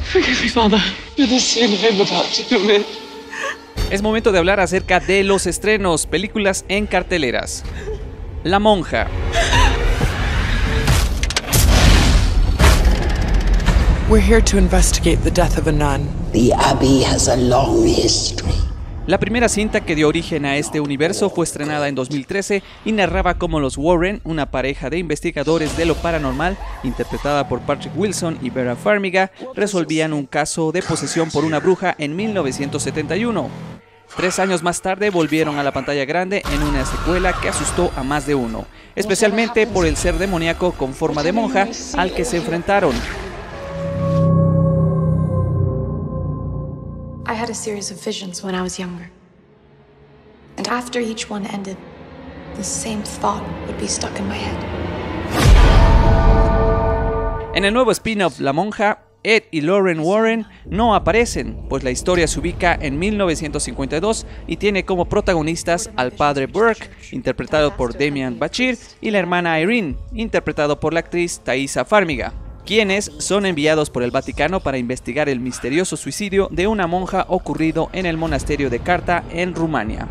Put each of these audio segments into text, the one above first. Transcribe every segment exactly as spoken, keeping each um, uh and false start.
Forgive me, Father, for the sin I'm about to commit. Es momento de hablar acerca de los estrenos, películas en carteleras. La Monja. We're here to investigate the death of a nun. The Abbey has a long history. La primera cinta que dio origen a este universo fue estrenada en dos mil trece y narraba cómo los Warren, una pareja de investigadores de lo paranormal, interpretada por Patrick Wilson y Vera Farmiga, resolvían un caso de posesión por una bruja en mil novecientos setenta y uno. Tres años más tarde volvieron a la pantalla grande en una secuela que asustó a más de uno, especialmente por el ser demoníaco con forma de monja al que se enfrentaron. I had a series of visions when I was younger. And after each one ended, the same thought would be stuck in my head. En el nuevo spin-off La Monja, Ed y Lauren Warren no aparecen, pues la historia se ubica en mil novecientos cincuenta y dos y tiene como protagonistas al padre Burke, interpretado por Demian Bachir, y la hermana Irene, interpretado por la actriz Taissa Farmiga, quienes son enviados por el Vaticano para investigar el misterioso suicidio de una monja ocurrido en el monasterio de Carta, en Rumania.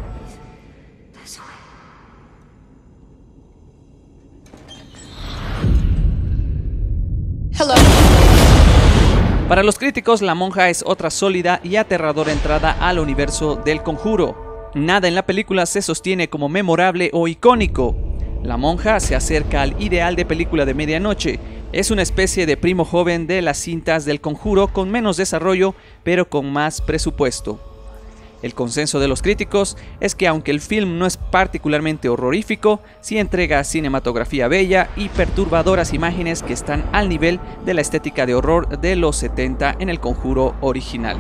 Hello. Para los críticos, La Monja es otra sólida y aterradora entrada al universo del Conjuro. Nada en la película se sostiene como memorable o icónico. La Monja se acerca al ideal de película de medianoche. Es una especie de primo joven de las cintas del Conjuro con menos desarrollo, pero con más presupuesto. El consenso de los críticos es que aunque el film no es particularmente horrorífico, sí entrega cinematografía bella y perturbadoras imágenes que están al nivel de la estética de horror de los setenta en el Conjuro original.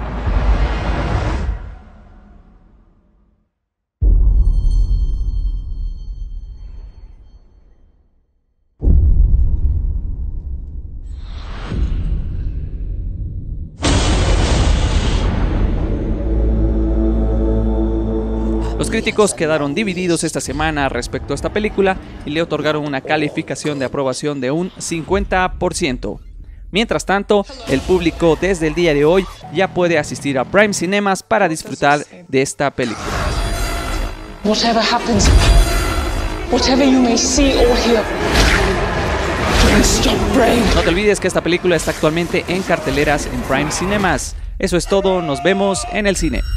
Los críticos quedaron divididos esta semana respecto a esta película y le otorgaron una calificación de aprobación de un cincuenta por ciento. Mientras tanto, el público desde el día de hoy ya puede asistir a Prime Cinemas para disfrutar de esta película. Whatever happens, whatever you may see or hear, don't stop praying. No te olvides que esta película está actualmente en carteleras en Prime Cinemas. Eso es todo, nos vemos en el cine.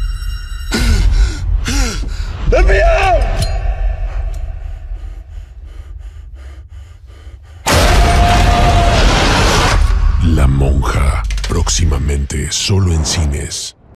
¡Let me out! La Monja, próximamente solo en cines.